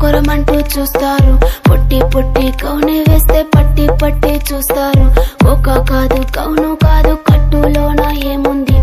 కొరమంటూ చూస్తారు. పొట్టి పొట్టి కౌనే వేస్తే పట్టి పట్టి చూస్తారు. ఒక కాదు కౌను కాదు కట్టులోన ఏముంది